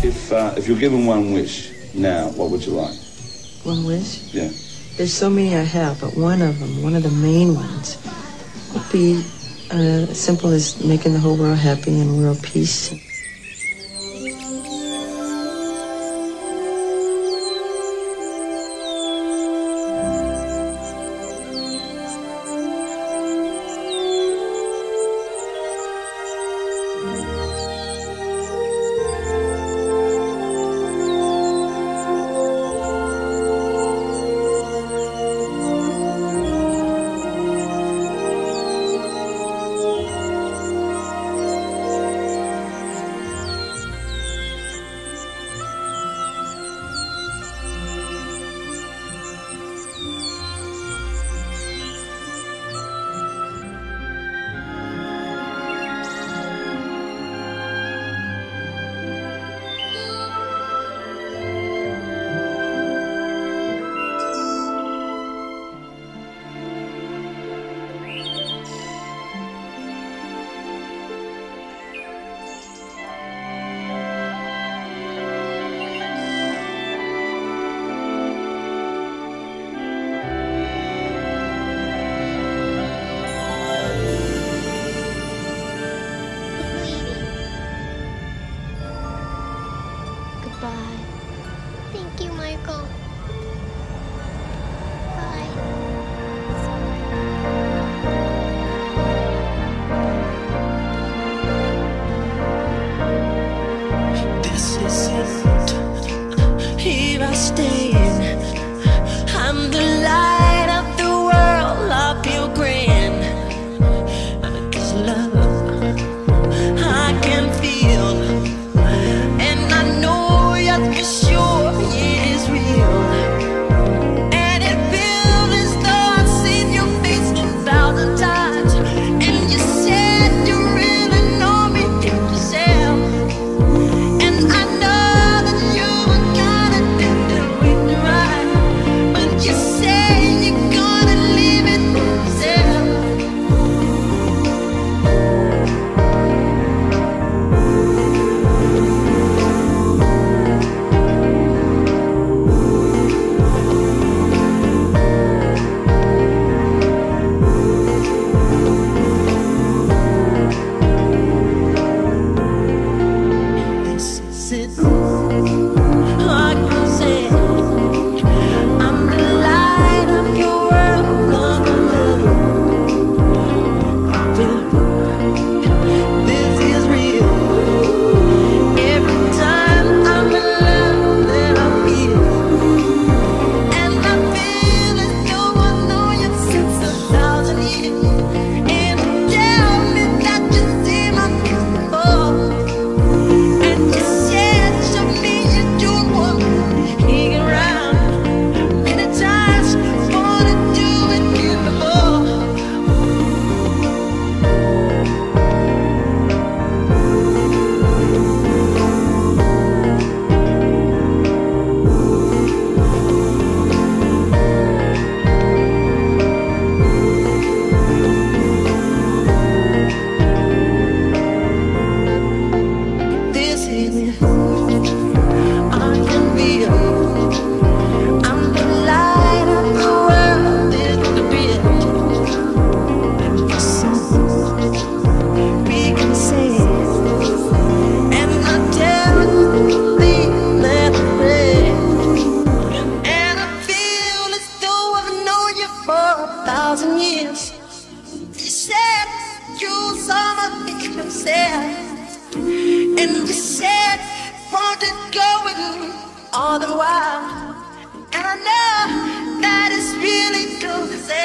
If you're given one wish now, what would you like? One wish? Yeah. There's so many I have, but one of them, one of the main ones, would be as simple as making the whole world happy and world peace. Goodbye. Thank you, Michael. Bye. This is it. Here I stand. I'm the light of the world. I feel grand. 'Cause love, I can feel. And I know you're for sure it is real. And it feels as though I've seen your face 1,000 times. And you said you really know me deep yourself. And I know that you were gonna do the right. But you say you're gonna leave it for yourself. This is it. Like I said, I'm the light of your world. This is real. Every time I'm in love, that I feel. And I feel as though I know you since 1,000 years. And tell me that you see my face before. And you said to me you don't want me hanging around. Many times wanna do it again before. This is it. I can feel. I'm the light of the world. This is the real. We can say it. And I tell you, let it rain. And I feel as though I've known you for 1,000 years. You said you saw my face yourself. And you said, wanted going all the while. And I know that it's really true to say.